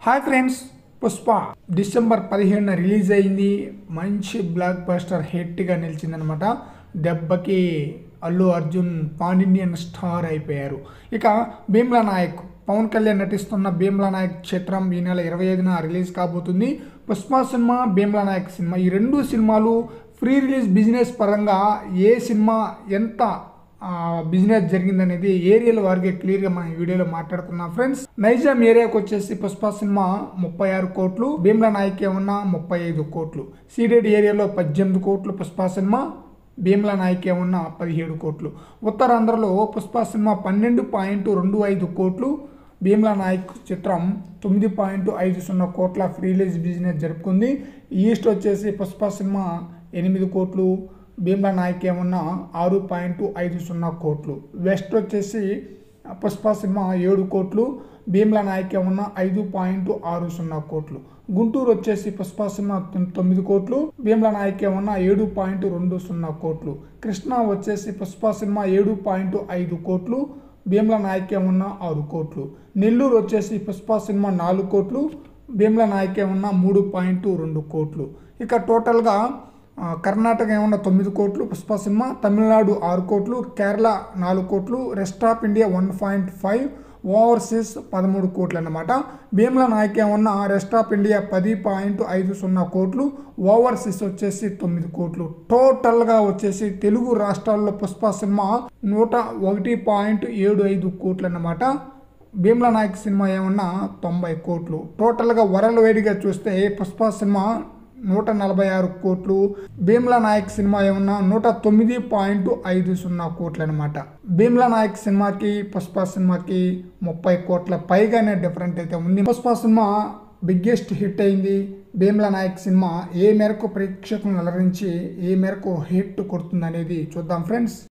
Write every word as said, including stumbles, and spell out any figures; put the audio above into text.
Hi friends, Pushpa December పదిహేడున release అయింది. మంచి బ్లాక్ బస్టర్ హిట్గా నిలిచిందనమాట. దెబ్బకి Allu Arjun pan Indian star అయిపోయారు. ఇక భీమ్లా నాయక్ పవన్ కళ్యాణ్ నటిస్తున్న భీమ్లా నాయక్ చిత్రం ఈ నెల ఇరవై ఐదున రిలీజ్ కాబోతుంది. పుష్ప సినిమా, భీమ్లా నాయక్ సినిమా, ఈ రెండు సినిమాలు ఫ్రీ రిలీజ్ బిజినెస్ పరంగా ఏ సినిమా ఎంత బిజినెస్ జరిగిందనేది ఏరియాల వారికి క్లియర్గా మనం ఈ వీడియోలో మాట్లాడుతున్నాం ఫ్రెండ్స్. నైజాం ఏరియాకి వచ్చేసి పుష్ప సినిమా ముప్పై ఆరు కోట్లు, భీమ్లా నాయక్ ఏమన్నా ముప్పై ఐదు కోట్లు. సీడెడ్ ఏరియాలో పద్దెనిమిది కోట్లు పుష్ప సినిమా, భీమ్లా నాయక్ ఏమన్నా పదిహేడు కోట్లు. ఉత్తరాంధ్రలో పుష్ప సినిమా పన్నెండు పాయింట్ రెండు ఐదు కోట్లు, భీమ్లా నాయక్ చిత్రం తొమ్మిది పాయింట్ ఐదు సున్నా కోట్ల ఫ్రీ రిలీజ్ బిజినెస్ జరుపుకుంది. ఈస్ట్ వచ్చేసి పుష్ప సినిమా ఎనిమిది కోట్లు, భీమ్లా నాయక్ ఏమన్నా ఆరు పాయింట్ ఐదు సున్నా కోట్లు. వెస్ట్ వచ్చేసి పుష్ప సినిమా ఏడు కోట్లు, భీమ్లా నాయక్ ఏమన్నా ఐదు పాయింట్ ఆరు సున్నా కోట్లు. గుంటూరు వచ్చేసి పుష్ప సినిమా తొమ్మిది కోట్లు, భీమ్లా నాయక్ ఏమన్నా ఏడు పాయింట్ రెండు సున్నా కోట్లు. కృష్ణా వచ్చేసి పుష్ప సినిమా ఏడు పాయింట్ ఐదు కోట్లు, భీమ్లా నాయక్ ఏమన్నా ఆరు కోట్లు. నెల్లూరు వచ్చేసి పుష్ప సినిమా నాలుగు కోట్లు, భీమ్లా నాయక్ ఏమన్నా మూడు పాయింట్ రెండు కోట్లు. ఇక టోటల్గా కర్ణాటక ఏమన్నా తొమ్మిది కోట్లు పుష్ప సినిమా, తమిళనాడు ఆరు కోట్లు, కేరళ నాలుగు కోట్లు, rest of India one point five, overseas పదమూడు కోట్లు అన్నమాట. భీమ్లా నాయక్ ఏమన్నా రెస్ట్ ఆఫ్ ఇండియా పది పాయింట్ ఐదు సున్నా కోట్లు, ఓవర్సీస్ వచ్చేసి తొమ్మిది కోట్లు. టోటల్గా వచ్చేసి తెలుగు రాష్ట్రాల్లో పుష్ప సినిమా నూట ఒకటి పాయింట్ ఏడు ఐదు కోట్లు అన్నమాట. భీమ్లా నాయక్ సినిమా ఏమన్నా తొంభై కోట్లు. టోటల్గా వరల్డ్ వైడ్గా చూస్తే పుష్ప సినిమా నూట నలభై ఆరు కోట్లు, భీమ్లా నాయక్ సినిమా ఏమన్నా నూట తొమ్మిది పాయింట్ ఐదు సున్నా కోట్లు అనమాట. భీమ్లా నాయక్ సినిమాకి పుష్ప సినిమాకి ముప్పై కోట్ల పైగానే డిఫరెంట్ అయితే ఉంది. పుష్ప సినిమా బిగ్గెస్ట్ హిట్ అయింది. భీమ్లా నాయక్ సినిమా ఏ మేరకు ప్రేక్షకులను అలరించి ఏ మేరకు హిట్ కొడుతుంది అనేది చూద్దాం ఫ్రెండ్స్.